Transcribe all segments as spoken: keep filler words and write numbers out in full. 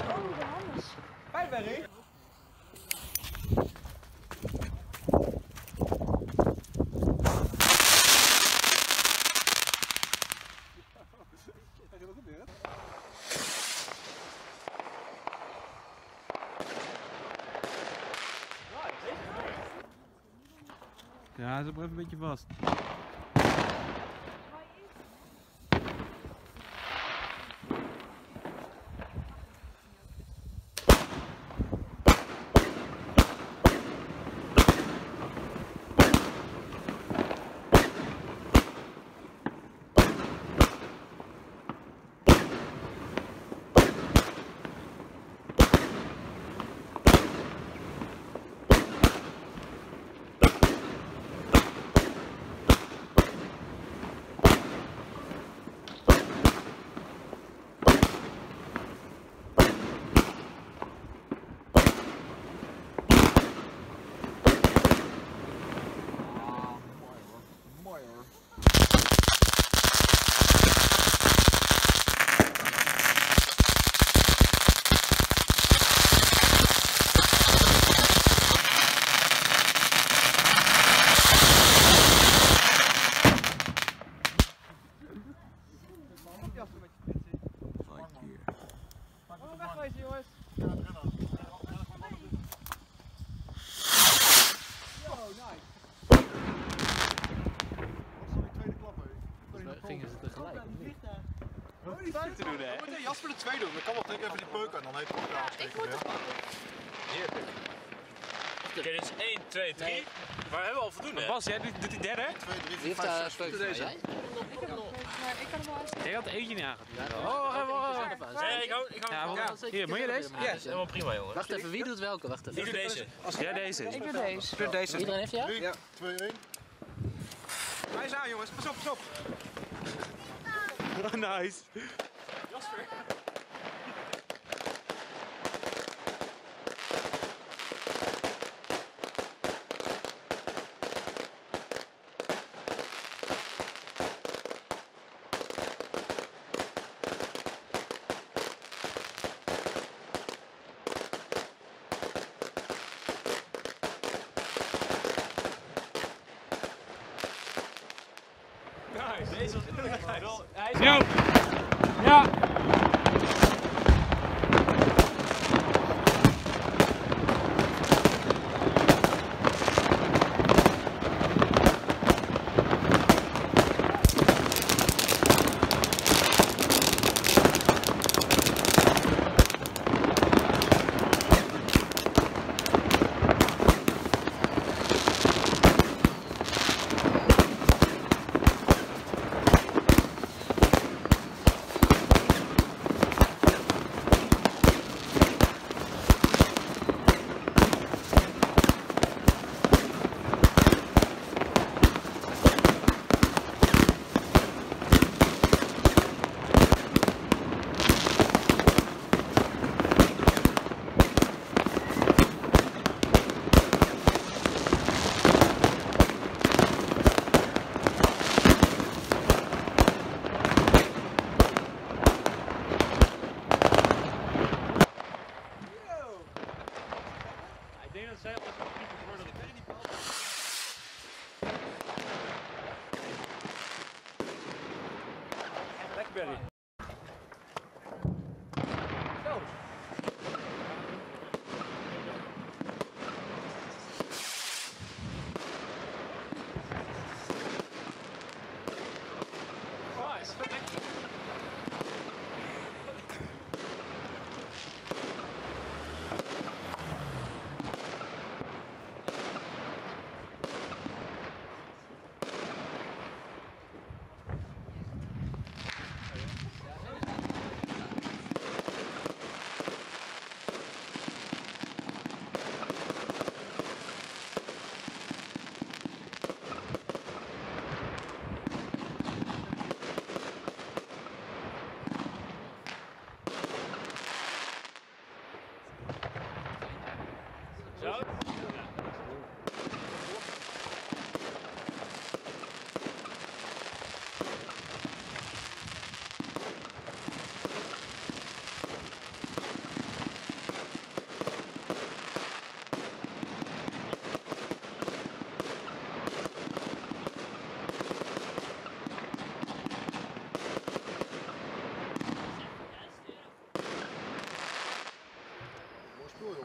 Oh, de Hannes. Pijpwerk. Ja, zet maar even een beetje vast. Gingen ze tegelijk? Wat moet je te doen, hè? Moet je Jasper de twee doen? Dan kan wel denk ik even die peuk aan, dan heeft hij elkaar afsteken weer. Heerlijk. Oké, dus één, twee, drie. Nee. Maar we hebben al voldoende. Bas, jij doet, doet die derde? twee, drie, Wie vier, heeft vijf, daar zes. steun Deze. Jij? Ik heb nog maar ik kan hem wel eens. Jij had er eentje niet aangedaan. Oh, wacht even, wacht even. Nee, ik hou, ik hou Ja, ja, maar- Ja, hier, moet je deze? ja, dat is helemaal prima, jongen. Wacht even, wie doet welke? Wacht even. Ik doe deze. Ja, deze. Ik doe deze. Doe deze. Iedereen heeft ja? drie, twee, één. Hij is aan, jongens. Pas op, pas op. Oh, nice. Jasper. Nice. Deze was heel erg nice. Hij is Yo! Ja! Blackberry. Zo. Oh, is het lekker.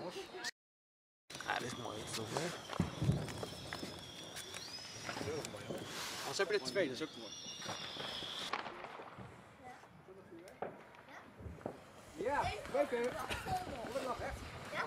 Ah, dit is mooi. Toch, hè? Anders heb je er twee, dat is ook mooi. Ja, leuke. Wat nog echt? Ja.